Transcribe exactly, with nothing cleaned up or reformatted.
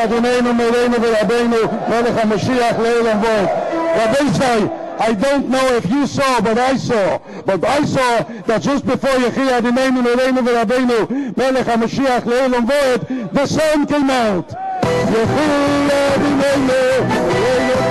Adonenu Melenu V'Rabbeinu Melech HaMashiach Le'olam V'od. Rabbi say, I don't know if you saw, but I saw. But I saw that just before Yechi Adonenu Melenu V'Rabbeinu Melech HaMashiach Le'olam V'od, the sun came out. Yechi Adonenu Melenu